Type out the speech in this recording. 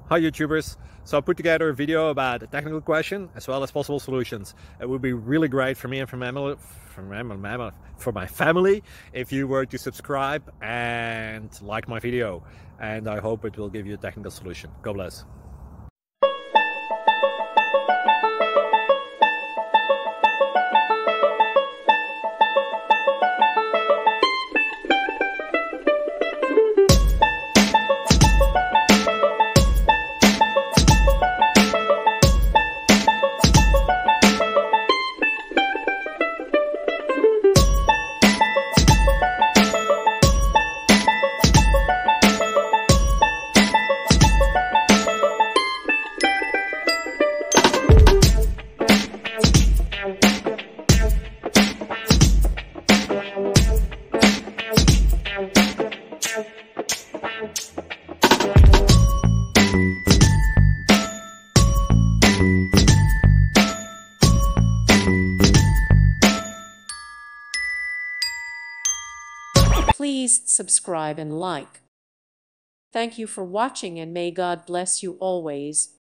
Hi YouTubers. So I put together a video about a technical question as well as possible solutions. It would be really great for me and for my family if you were to subscribe and like my video, and I hope it will give you a technical solution. God bless. Please subscribe and like. Thank you for watching, and may God bless you always.